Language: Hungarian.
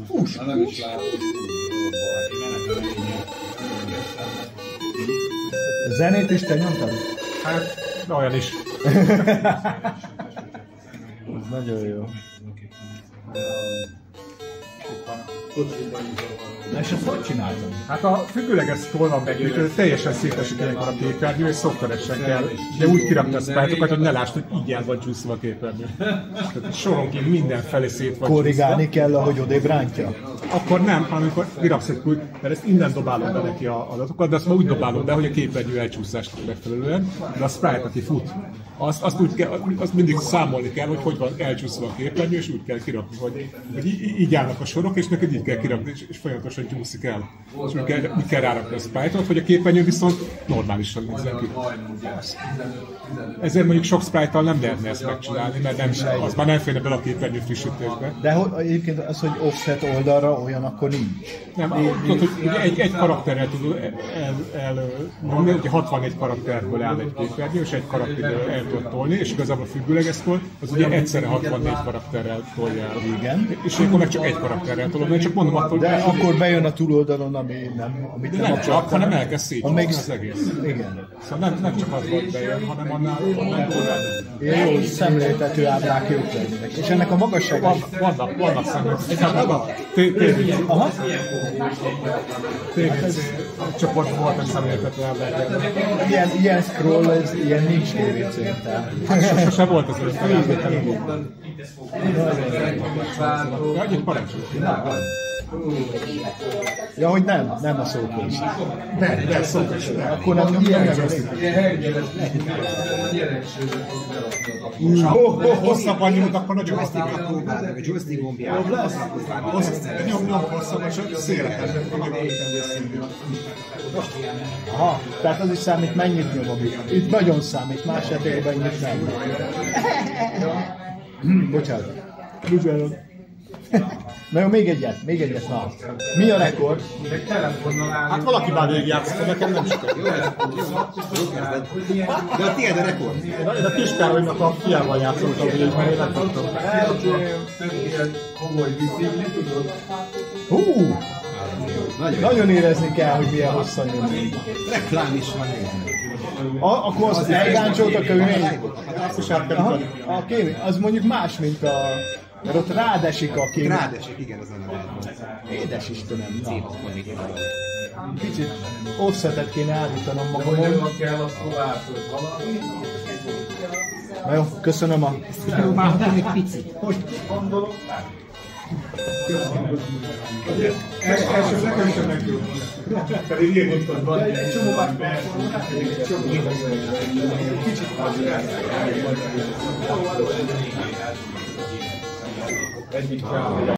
Fuss! Nem is látom. Zenét is te nyomtad? Hát, olyan is. Ez nagyon jó. És ezt hogy csináltad? Hát a függőleges szól van meg, hogy teljesen szétesik ilyenkor a képernyő, és szoftveresen kell, de úgy kirakni a sprite-okat, hogy ne lásd, hogy így el van csúszva a képernyő. Tehát soronként mindenfelé szét van Korrigálni kell, ahogy odébb rántja? Akkor nem, hanem amikor kiraksz egy kult, mert ezt innen dobálod be neki az adatokat, de azt már úgy dobálod be, hogy a képernyő elcsúszást megfelelően, de a sprite, aki fut, azt mindig számolni kell, hogy van elcsúszva a képernyő, és úgy kell kirakni, hogy így állnak a sorok, és neked így kell kirakni, és folyamatosan csúszik el. És úgy kell rárakni a sprite-ot, hogy a képernyő viszont normálisan nézzen ki. Ezért mondjuk sok sprite-tal nem lehetne ezt megcsinálni, mert az már nem férne bele a képernyő frissítésbe. De egyébként az, hogy offset oldalra olyan akkor nincs. Nem, tudod, hogy egy karakterrel tudod elnyomni, ugye 64 karakterből áll egy képernyő, és egy karakterből el tudod tolni, és igazából a függőleges szól, az ugye egyszerre 64 karakterrel tolja el. Igen. És akkor meg csak egy karakterrel tolod, mert csak mondom attól... De akkor bejön a túloldalon, amit nem csak, hanem elkezd szétcsúszni az egész. Igen. Szóval nem csak az volt bejön, hanem annál Ilyen jó szemléltető ábrák jók lennének. És ennek a magassága... Vannak szemléltető. Aha. TVC csoport volt egy szemléltető ábrák. Ilyen scroll, ez ilyen nincs TVC-n. Sose volt az összejelzőtelen. Egy parancsol. Ja, hogy nem a szókés. De szókés. Akkor nem ilyen nem hosszabban nyújt, akkor nagyon Joystick-ra próbáld meg, a joystick gombját. nyom hosszabban, csak széleken. Aha, tehát az is számít, mennyit nyomom. Itt nagyon számít, más esetben ennyit nem. Bocsánat. Na jó, még egyet, na. Mi a rekord? Hát valaki már végigjátszott, nekem nem sikerült. De a tiéd a rekord. Én a Kiskárolynak a fiával játszottam végig, mert én nem tudtam. Hú! Nagyon érezni kell, hogy milyen hosszan nyomni. Reklám is van. Akkor azt elgáncsolt a kövény. Azt is át kell A kémény, az mondjuk más, mint a... Mert ott rád esik a kémény. Rád esik, igen, az a neve. Édes Istenem, na. Kicsit offsetet kéne állítanom magamon. Na jó, köszönöm a... Próbálhatom egy picit. Első nekem is a legjobb. Pedig ilyen mondtad van. Egy csomó már... Egyik